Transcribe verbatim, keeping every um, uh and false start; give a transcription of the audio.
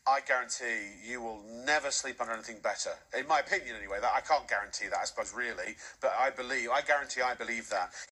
I guarantee you will never sleep under anything better. In my opinion, anyway. That I can't guarantee that, I suppose, really. But I believe, I guarantee I believe that.